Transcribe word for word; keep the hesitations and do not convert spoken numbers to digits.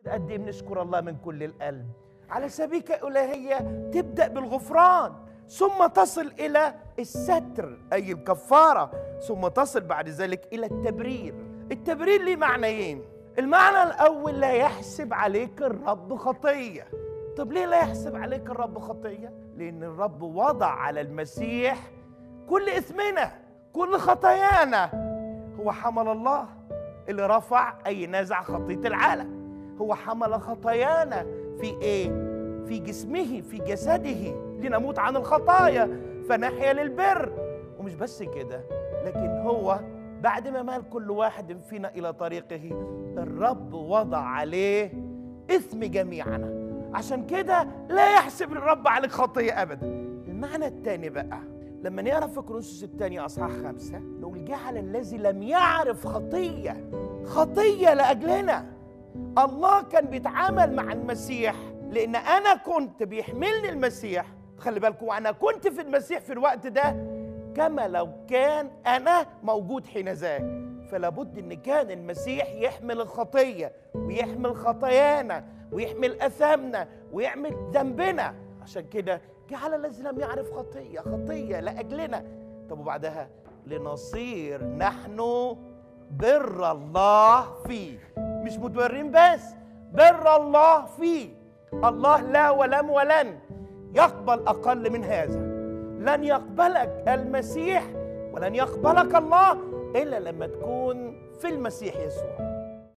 قد ايه بنشكر الله من كل القلب على سبيكة إلهية تبدأ بالغفران ثم تصل إلى الستر أي الكفارة، ثم تصل بعد ذلك إلى التبرير. التبرير ليه معنيين. المعنى الأول لا يحسب عليك الرب خطية. طب ليه لا يحسب عليك الرب خطية؟ لأن الرب وضع على المسيح كل إثمنا كل خطايانا. هو حمل الله اللي رفع أي نزع خطية العالم. هو حمل خطايانا في إيه؟ في جسمه في جسده لنموت عن الخطايا فنحيا للبر. ومش بس كده، لكن هو بعد ما مال كل واحد فينا إلى طريقه الرب وضع عليه إثم جميعنا. عشان كده لا يحسب الرب عليك خطية أبدا. المعنى الثاني بقى لما نقرأ في كورنثوس الثانية أصحاح خمسة نقول جعل الذي لم يعرف خطية خطية لأجلنا. الله كان بيتعامل مع المسيح لأن أنا كنت بيحملني المسيح. خلي بالكم أنا كنت في المسيح في الوقت ده كما لو كان أنا موجود حين ذاك. فلا بد إن كان المسيح يحمل الخطية ويحمل خطايانا ويحمل أثامنا ويحمل ذنبنا. عشان كده جعل الذي لم يعرف خطية خطية لأجلنا. طب وبعدها لنصير نحن بر الله فيه. مش متورين بس، بر الله فيه. الله لا ولم ولن يقبل أقل من هذا. لن يقبلك المسيح ولن يقبلك الله إلا لما تكون في المسيح يسوع.